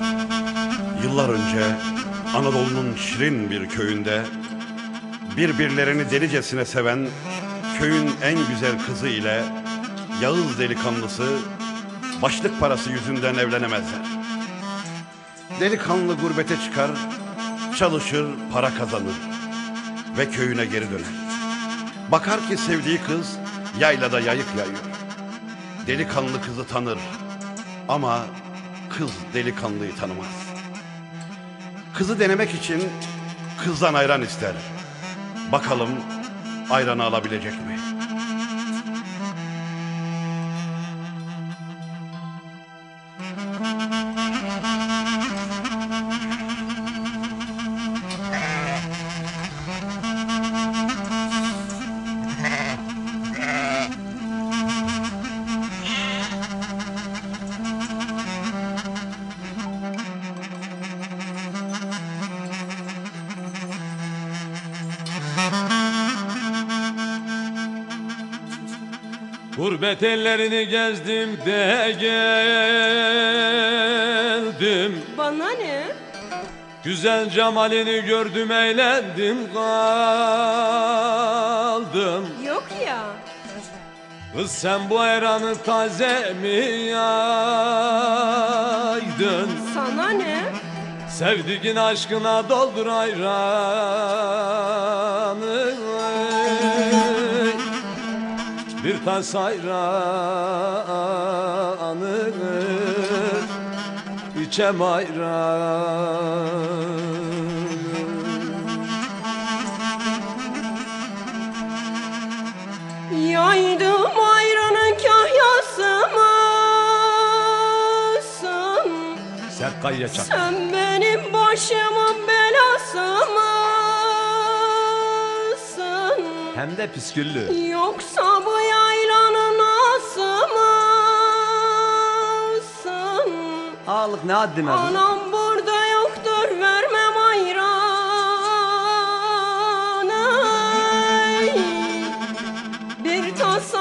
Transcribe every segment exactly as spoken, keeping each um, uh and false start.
Yıllar önce Anadolu'nun şirin bir köyünde birbirlerini delicesine seven köyün en güzel kızı ile Yağız delikanlısı başlık parası yüzünden evlenemezler. Delikanlı gurbete çıkar, çalışır, para kazanır ve köyüne geri döner. Bakar ki sevdiği kız yaylada yayık yayıyor. Delikanlı kızı tanır ama kız delikanlıyı tanımaz. Kızı denemek için kızdan ayran ister. Bakalım ayranı alabilecek mi? Gurbet ellerini gezdim de geldim. Bana ne? Güzel cemalini gördüm, eğlendim kaldım. Yok ya. Kız sen bu ayranı taze mi yaydın? Sana ne? Sevdiğin aşkına doldur ayranı. Bir tas ayranı içem ayranı. Yaydım ayranın kahyası mısın? Serkayya çak. Sen benim başımın belası mısın? Hem de püsküllü. Yoksa bu yaylanın ası mısın? Ağalık ne haddin adı? Anam burada yoktur, vermem ayranı. Bir tas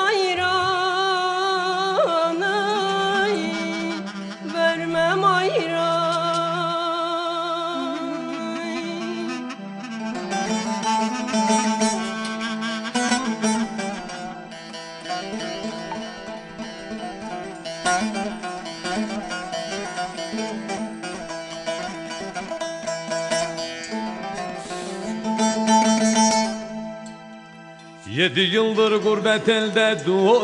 ayranı, vermem ayranı. Yedi yıldır gurbet elde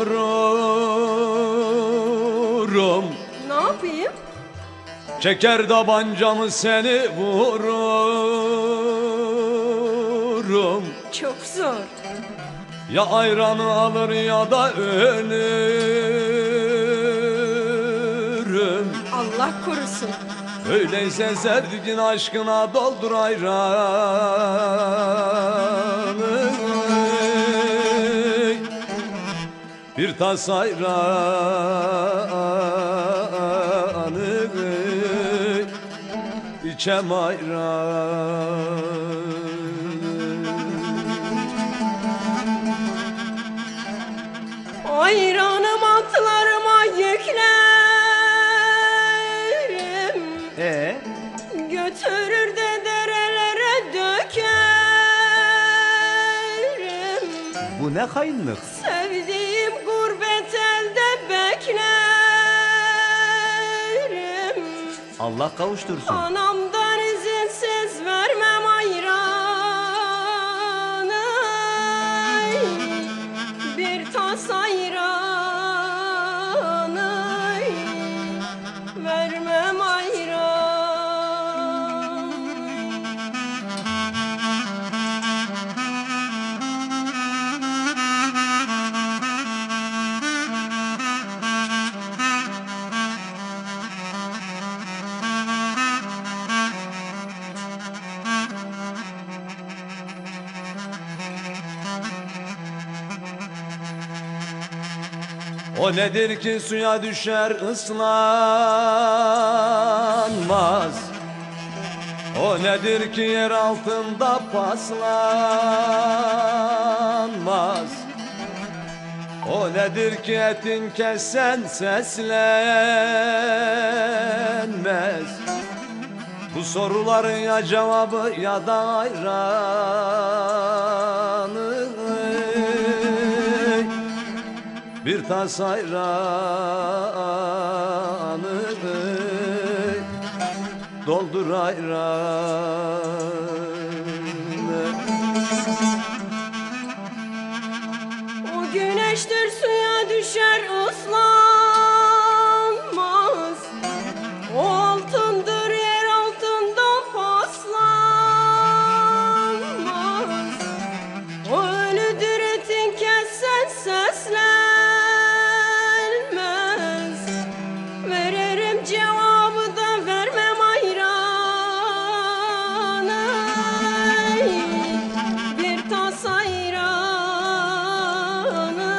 dururum. Ne yapayım? Çeker tabancamı seni vururum. Çok zor. Ya ayranı alır ya da ölürüm. Allah korusun. Öyleyse sevdiğin aşkına doldur ayranı. Bir tas ayranı içem ayranı. Ayranım atlarıma yüklerim. Ee? Götürür de derelere dökerim. Bu ne hainlik? Sevdiğim gurbet elde beklerim. Allah kavuştursun. Anamdan izinsiz vermem ayranı. Bir tas ayranı, vermem ayranı. O nedir ki suya düşer ıslanmaz? O nedir ki yer altında paslanmaz? O nedir ki etin kessen seslenmez? Bu soruların ya cevabı ya da ayranı. Bir tas ayranı, doldur ayranı. O güneştir suya düşer ıslanmaz. O altındır yer altından paslanmaz. O ölüdür etin kessen seslenmez. Veririm cevabı da vermem ayranı. Bir tas ayranı,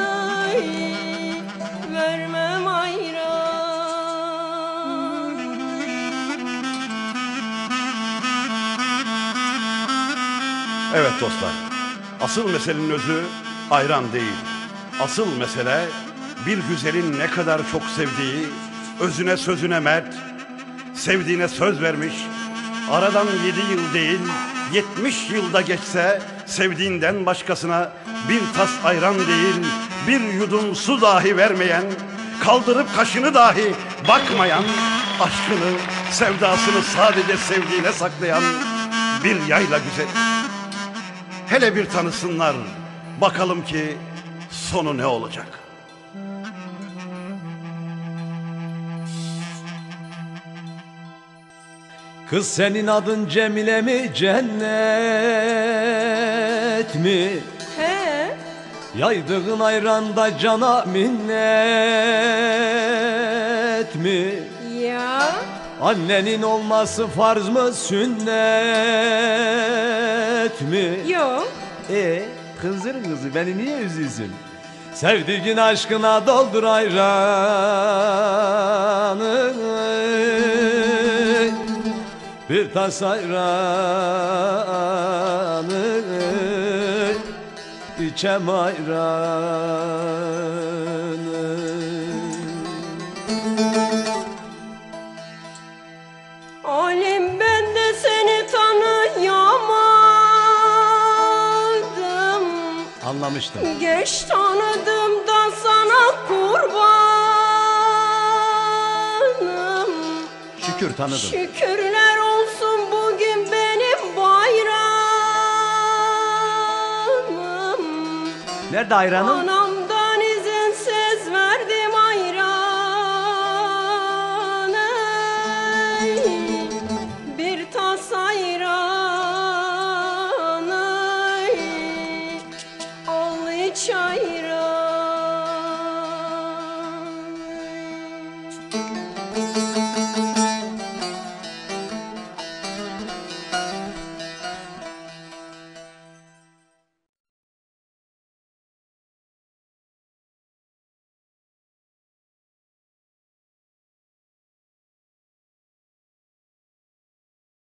vermem ayran. Evet dostlar, asıl meselenin özü ayran değil. Asıl mesele bir güzelin ne kadar çok sevdiği, özüne sözüne mert, sevdiğine söz vermiş, aradan yedi yıl değil, yetmiş yılda geçse sevdiğinden başkasına bir tas ayran değil, bir yudum su dahi vermeyen, kaldırıp kaşını dahi bakmayan, aşkını, sevdasını sadece sevdiğine saklayan bir yayla güzeli. Hele bir tanısınlar, bakalım ki sonu ne olacak? Kız senin adın Cemile mi, cennet mi? He, Yaydığın ayranda cana minnet mi? ya Annenin olması farz mı, sünnet mi? yok. E kızların kızı beni niye üzüyorsun? Sevdiğin aşkına doldur ayranı, bir tas ayranı, içem ayranı. Alim ben de seni tanıyamadım. Anlamıştım. Geç tanıdım da sana kurbanım. Şükür tanıdım. Şükürler olsun bugün benim bayramım. Nerede ayranın? Anamdan izinsiz verdim ayranı. Bir tas ayranı, al iç ayranı.